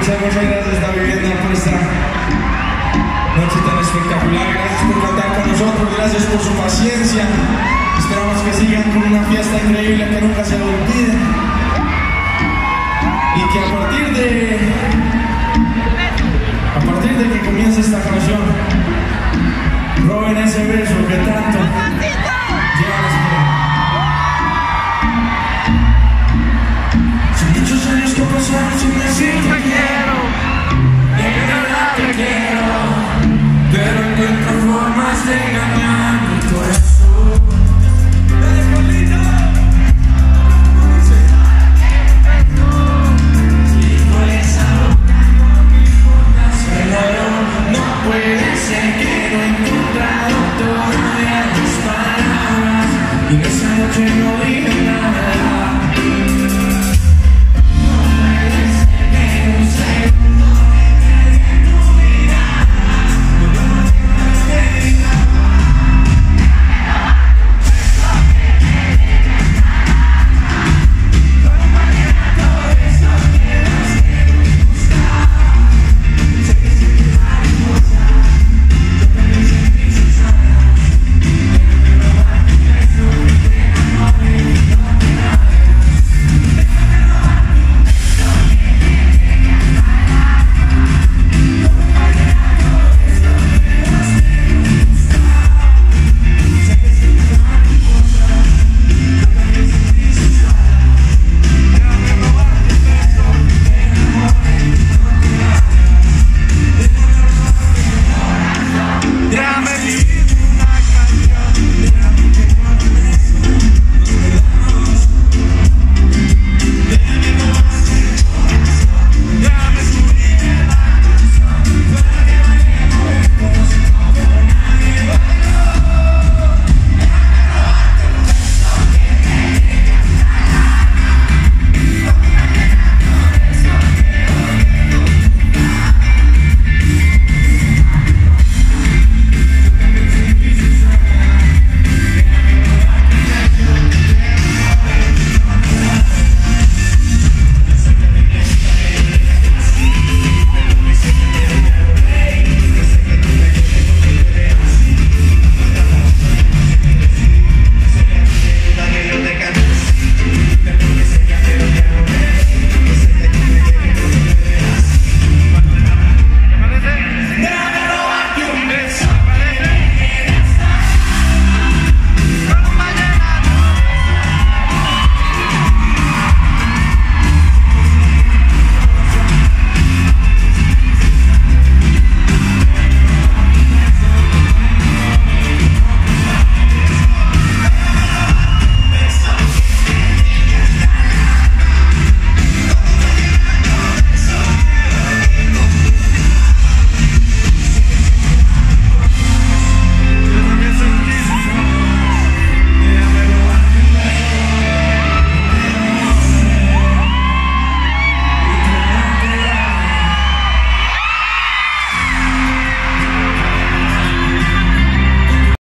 Muchas gracias, David Vivienda, por esta noche tan espectacular. Gracias por cantar con nosotros, gracias por su paciencia. Esperamos que sigan con una fiesta increíble que nunca se olvide. Y que a partir de que comience esta canción, roben ese beso que tanto